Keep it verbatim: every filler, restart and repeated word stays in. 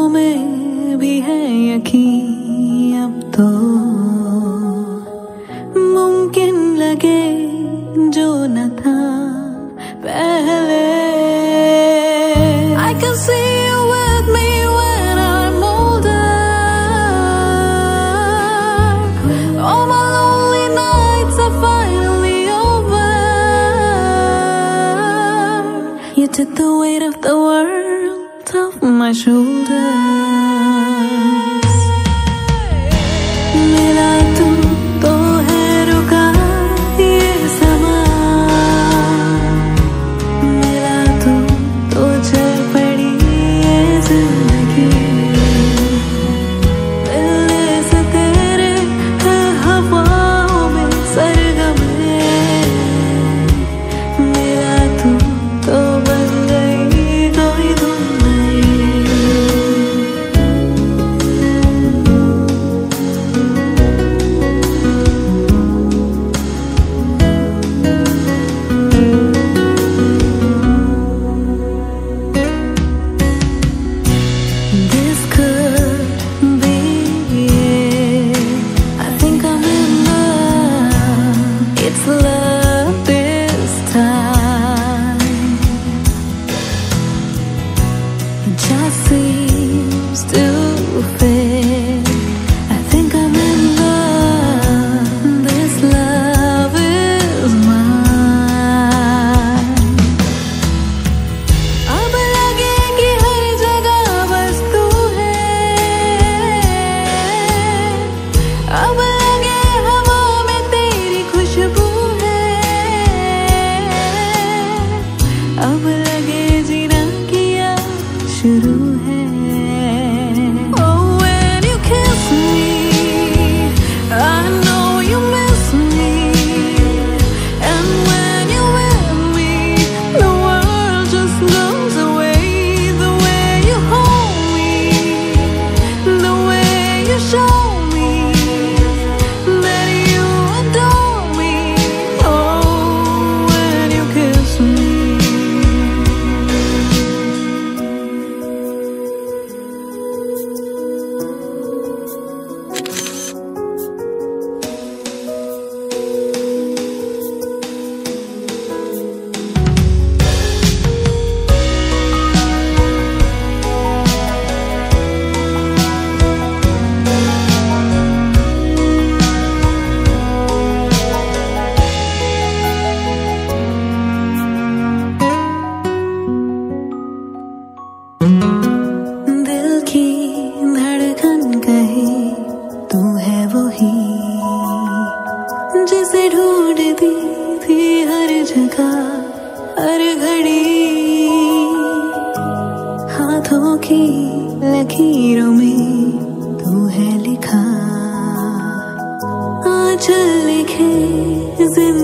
में भी है यकीन अब तो मुमकिन लगे जो न था पहले। I can see you with me when I'm older. All my lonely nights are finally over. You took the weight of the world off my shoulders. मिला तू तो है रुका ये समा, मिला तू तो चल पड़ी ये जिंदगी। मिलने से तेरे है हवाओं में सरगम है, मिला तू तो बन गई कोई धुन नहीं। This could be it. I think I'm in love. It's love this time. It just seems to fit. I think I'm in love. This love is mine. अब लगे कि हर जगह बस तू है, अब लगे हवा में तेरी खुशबू है, अब लगे जीना किया शुरू है। Oh, when you kiss me, I know you miss me, and when you're with me, the world just goes away. The way you hold me, the way you show me that you adore me. Oh, when you kiss me. दिल की धड़कन कहे तू है वही, जिसे ढूंढती थी हर जगह हर घड़ी। हाथों की लकीरों में तू है लिखा, आंचल लिखे जिंदगी